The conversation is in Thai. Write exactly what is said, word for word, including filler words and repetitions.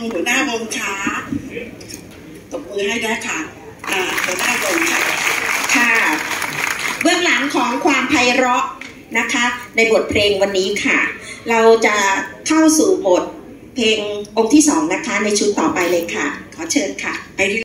หัวหน้าวงช้าตบมือให้ด้วยค่ะหัวหน้าวงค่ะค่ะเบื้องหลังของความไพเราะนะคะในบทเพลงวันนี้ค่ะเราจะเข้าสู่บทเพลงองค์ที่สองนะคะในชุดต่อไปเลยค่ะขอเชิญค่ะไป